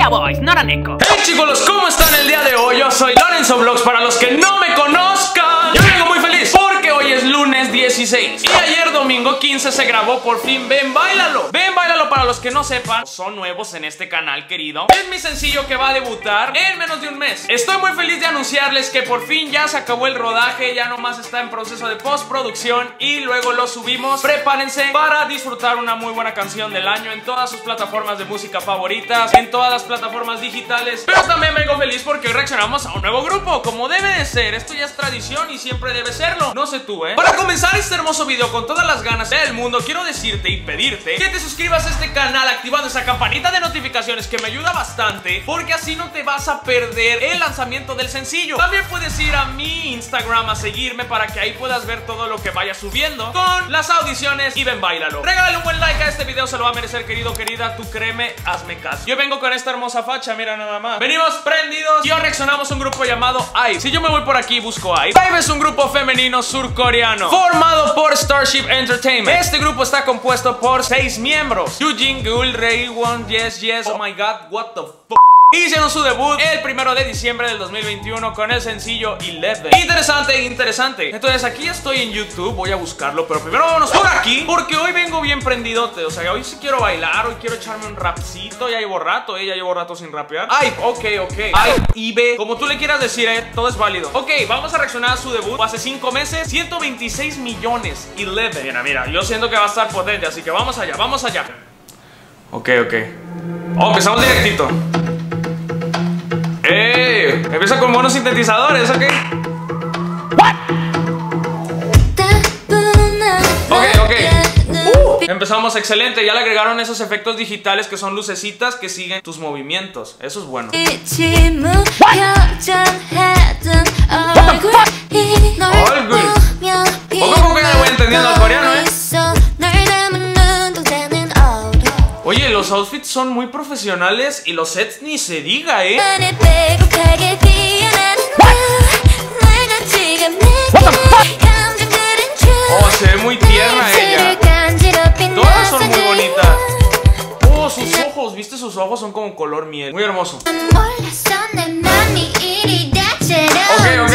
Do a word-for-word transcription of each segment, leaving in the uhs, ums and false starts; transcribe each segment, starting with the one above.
Cowboys, not an echo. Hey chicos, ¿cómo están el día de hoy? Yo soy Lorenzo Vlogs, para los que no me conozcan. Yo vengo muy feliz porque hoy es lunes dieciséis y ayer domingo quince se grabó por fin Ven Báilalo. Ven Báilalo, para los que no sepan, son nuevos en este canal querido, es mi sencillo que va a debutar en menos de un mes. Estoy muy feliz de anunciarles que por fin ya se acabó el rodaje, ya nomás está en proceso de postproducción y luego lo subimos. Prepárense para disfrutar una muy buena canción del año en todas sus plataformas de música favoritas, en todas las plataformas digitales. Pero también vengo feliz porque hoy reaccionamos a un nuevo grupo, como debe de ser. Esto ya es tradición y siempre debe serlo. No sé tú, ¿eh? Para comenzar este hermoso video con todas las ganas del mundo, quiero decirte y pedirte que te suscribas a este canal activando esa campanita de notificaciones, que me ayuda bastante, porque así no te vas a perder el lanzamiento del sencillo. También puedes ir a mi Instagram a seguirme para que ahí puedas ver todo lo que vaya subiendo con las audiciones y Ven Báilalo. Regálale un buen like a este video, se lo va a merecer, querido, querida. Tú créeme, hazme caso. Yo vengo con esta hermosa facha, mira nada más. Venimos prendidos y hoy reaccionamos a un grupo llamado IVE. Si yo me voy por aquí y busco IVE, IVE es un grupo femenino surcoreano formado por Starship Entertainment. Este grupo está compuesto por seis miembros: Yujin, Gul, Rei, Won, Yes, Yes, oh my god, what the fuck. Hicieron su debut el primero de diciembre del dos mil veintiuno con el sencillo Eleven. Interesante, interesante. Entonces aquí estoy en YouTube, voy a buscarlo, pero primero vámonos por aquí, porque hoy vengo bien prendidote. O sea, hoy sí quiero bailar, hoy quiero echarme un rapcito. Ya llevo rato, eh, ya llevo rato sin rapear. Ay, ok, ok. Ay, IVE, como tú le quieras decir, eh, todo es válido. Ok, vamos a reaccionar a su debut hace cinco meses, ciento veintiséis millones, Eleven. Mira, mira, yo siento que va a estar potente, así que vamos allá, vamos allá. Ok, ok. Oh, empezamos directito. ¡Ey! Empieza con buenos sintetizadores, ¿ok? ¿What? Ok, ok. Uh, empezamos excelente. Ya le agregaron esos efectos digitales que son lucecitas que siguen tus movimientos. Eso es bueno. What? What the fuck? All good. Poco a poco ya le voy entendiendo al coreano, ¿eh? Oye, los outfits son muy profesionales y los sets ni se diga, ¿eh? Oh, se ve muy tierna ella. Todas son muy bonitas. Oh, sus ojos, ¿viste? Sus ojos son como color miel. Muy hermoso. Ok, ok.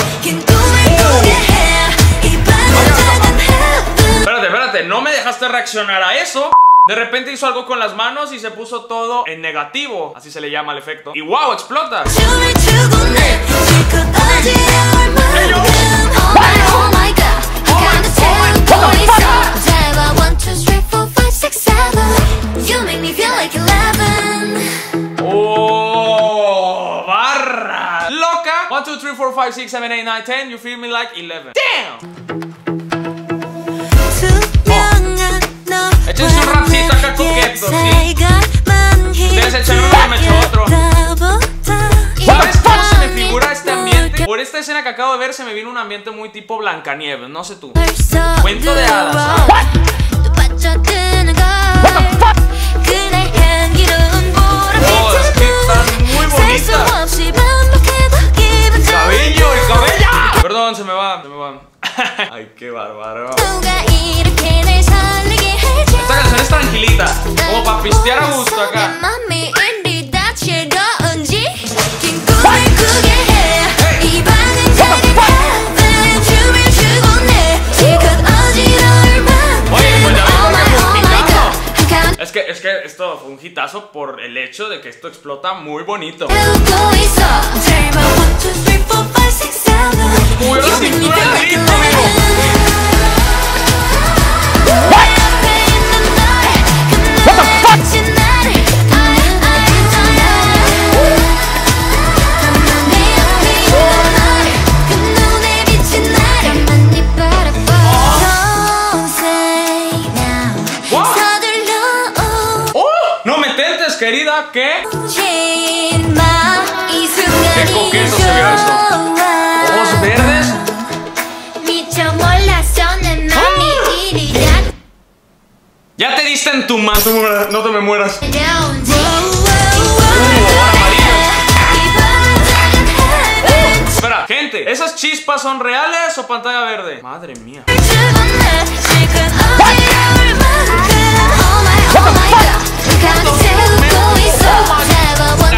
Espérate, espérate, no me dejaste reaccionar a eso. De repente hizo algo con las manos y se puso todo en negativo. Así se le llama el efecto. Y wow, explota. Okay. Okay. Hey, yo. Oh, barra loca. one, two, three, four, five, six, seven, eight, nine, ten. You feel me like eleven. Damn. Échense un rapcito acá coqueto, ¿sí? Ustedes echan uno y me echo otro. ¿Sabes cómo se me figura este ambiente? Por esta escena que acabo de ver se me vino un ambiente muy tipo Blancanieves, no sé tú. Cuento de hadas. What? What the fuck? Oh, es que están muy bonitas. Cabello, el cabello. Perdón, se me va, se me va. Ay, qué bárbaro. Esta canción es tranquilita, como para pistear a gusto acá. Hey. Oye, pues ya ven que fue un hitazo. Es que, es que esto fue un hitazo por el hecho de que esto explota muy bonito. Uy, la cintura de ritmo, amigo. Querida, ¿qué? Qué coqueto se ve esto. Ojos verdes. ¡Ah! Ya te diste en tu mano, no te me mueras. Uh, espera, gente, ¿esas chispas son reales o pantalla verde? Madre mía. What the fuck?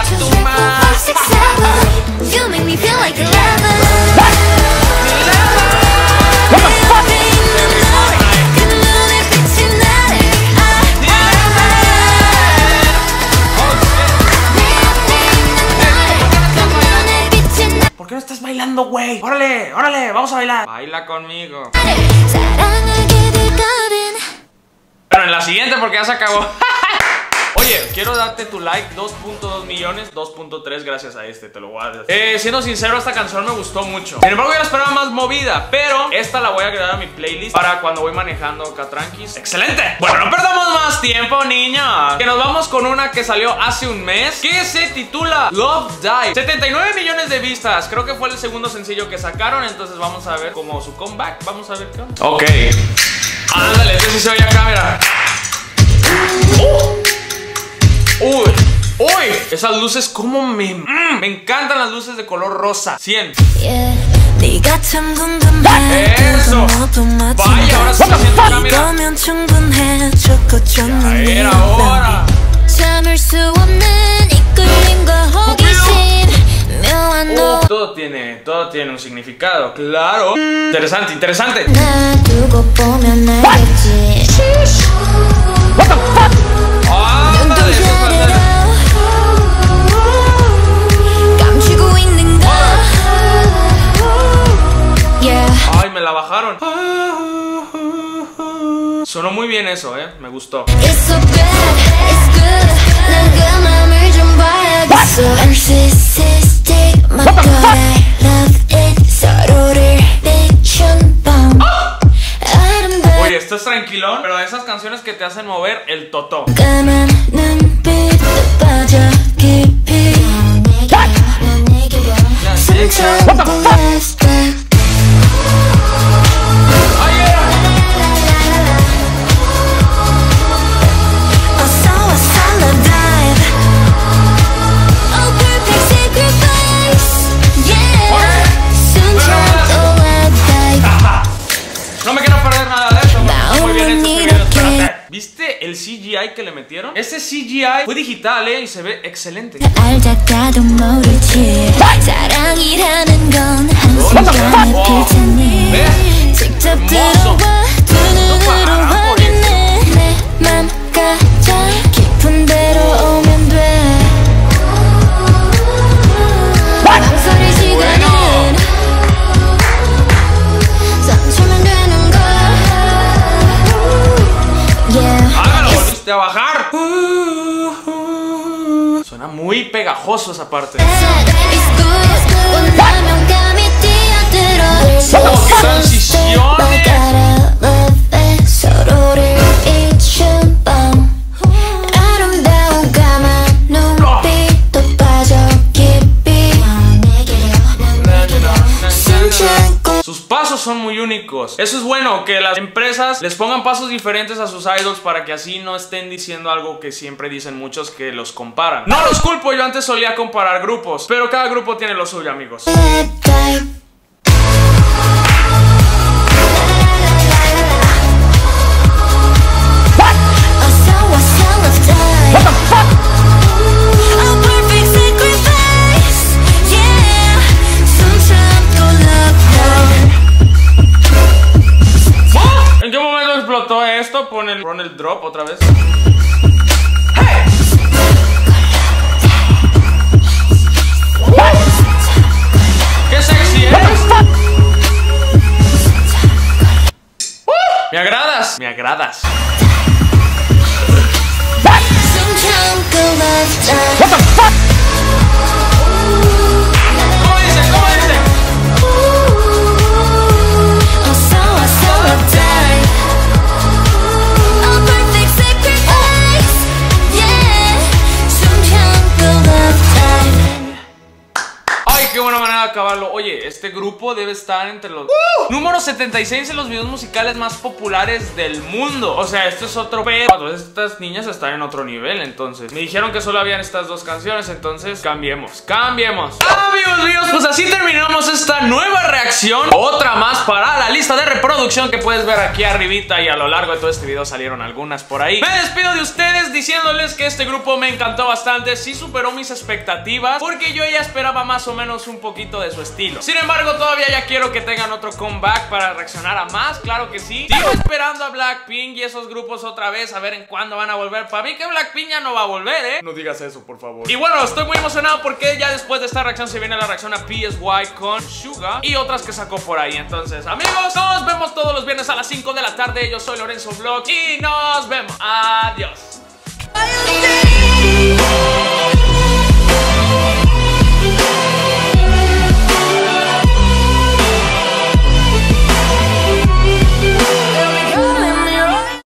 bailando, güey. Órale, órale, vamos a bailar. Baila conmigo. Bueno, en la siguiente porque ya se acabó. Oye, quiero darte tu like, dos punto dos millones, dos punto tres gracias a este, te lo voy a decir. Eh, siendo sincero, esta canción me gustó mucho. Sin embargo, yo la esperaba más movida, pero esta la voy a agregar a mi playlist para cuando voy manejando acá tranquis. ¡Excelente! Bueno, no perdamos más tiempo, niña. Que nos vamos con una que salió hace un mes, que se titula Love Dive. setenta y nueve millones de vistas, creo que fue el segundo sencillo que sacaron, entonces vamos a ver como su comeback. Vamos a ver qué onda. Ok. Ándale, este sí se oye a cámara. ¡Uh! Uy, uy, esas luces como me... Mm, me encantan las luces de color rosa. cien. Eso. Vaya, ahora sí siento cámara. Ya era hora. Oh, todo tiene, todo tiene un significado, claro. Interesante, interesante. What the fuck? 아, ay, me la bajaron. Sonó muy bien eso, eh. Me gustó. Oye, esto es tranquilón, pero de esas canciones que te hacen mover el totó. What the fuck? No me quiero perder nada de eso, está muy bien hecho este video. Espérate. ¿Viste el C G I que le metieron? Ese C G I fue digital, eh, y se ve excelente. A bajar. Suena muy pegajoso esa parte. ¡Oh, qué transiciones! Sus pasos son muy únicos. Eso es bueno, que las empresas les pongan pasos diferentes a sus idols para que así no estén diciendo algo que siempre dicen muchos, que los comparan. No los culpo, yo antes solía comparar grupos, pero cada grupo tiene lo suyo, amigos. What the fuck? ¿En qué momento explotó esto? Pon el, pon el drop otra vez. ¡Hey! ¡Qué sexy es! Uh, ¡Me agradas! ¡Me agradas! What the fuck? ¿Cómo dice? ¿Cómo dice? Ay, qué buena manera de acabarlo. Oye, este grupo debe estar entre los uh, número setenta y seis en los videos musicales más populares del mundo. O sea, esto es otro pedo. Estas niñas están en otro nivel. Entonces, me dijeron que solo habían estas dos canciones. Entonces, cambiemos, cambiemos. Amigos míos, pues así terminamos esta nueva reacción. Otra más para la lista de reproducción que puedes ver aquí arribita. Y a lo largo de todo este video salieron algunas por ahí. Me despido de ustedes diciéndoles que este grupo me encantó bastante. Sí superó mis expectativas, porque yo ya esperaba más o menos un poquito de su estilo. chido. Sin embargo, todavía ya quiero que tengan otro comeback para reaccionar a más, claro que sí. Sigo esperando a Blackpink y esos grupos otra vez, a ver en cuándo van a volver. Para mí que Blackpink ya no va a volver, ¿eh? No digas eso, por favor. Y bueno, estoy muy emocionado porque ya después de esta reacción se viene la reacción a P S Y con Suga y otras que sacó por ahí. Entonces, amigos, nos vemos todos los viernes a las cinco de la tarde. Yo soy Lorenzo Vlogs y nos vemos. Adiós.